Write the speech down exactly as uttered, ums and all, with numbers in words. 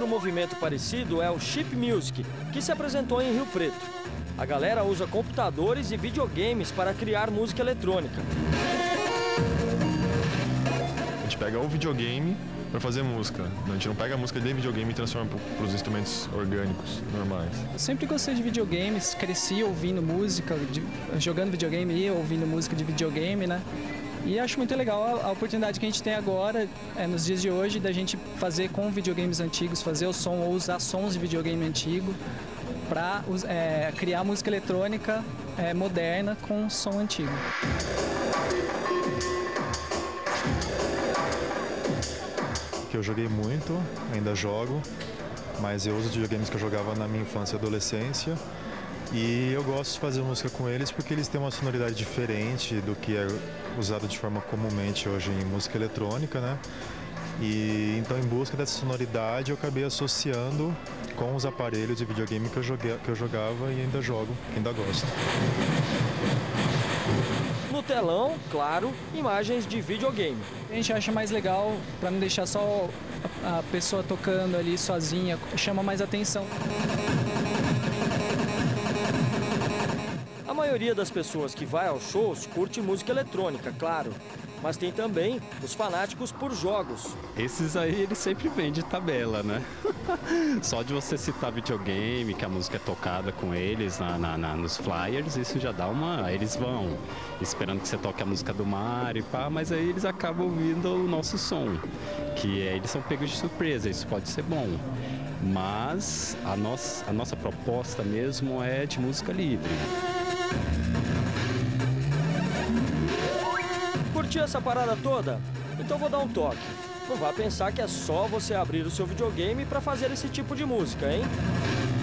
Outro movimento parecido é o Chip Music, que se apresentou em Rio Preto. A galera usa computadores e videogames para criar música eletrônica. A gente pega o videogame para fazer música. A gente não pega a música de videogame e transforma para os instrumentos orgânicos normais. Eu sempre gostei de videogames, cresci ouvindo música, de, jogando videogame e ouvindo música de videogame, né? E acho muito legal a, a oportunidade que a gente tem agora, é, nos dias de hoje, da gente fazer com videogames antigos, fazer o som ou usar sons de videogame antigo para é, criar música eletrônica é, moderna com som antigo. Que eu joguei muito, ainda jogo, mas eu uso os videogames que eu jogava na minha infância e adolescência. E eu gosto de fazer música com eles porque eles têm uma sonoridade diferente do que é usado de forma comumente hoje em música eletrônica, né? E então, em busca dessa sonoridade, eu acabei associando com os aparelhos de videogame que eu, joguei, que eu jogava e ainda jogo, ainda gosto. No telão, claro, imagens de videogame. A gente acha mais legal para não deixar só a pessoa tocando ali sozinha, chama mais atenção. A maioria das pessoas que vai aos shows curte música eletrônica, claro. Mas tem também os fanáticos por jogos. Esses aí, eles sempre vêm de tabela, né? Só de você citar videogame, que a música é tocada com eles na, na, na, nos flyers, isso já dá uma... Eles vão esperando que você toque a música do Mario, pá, mas aí eles acabam ouvindo o nosso som, que é, eles são pegos de surpresa, isso pode ser bom. Mas a nossa, a nossa proposta mesmo é de música livre. Curtiu essa parada toda? Então vou dar um toque. Não vá pensar que é só você abrir o seu videogame para fazer esse tipo de música, hein?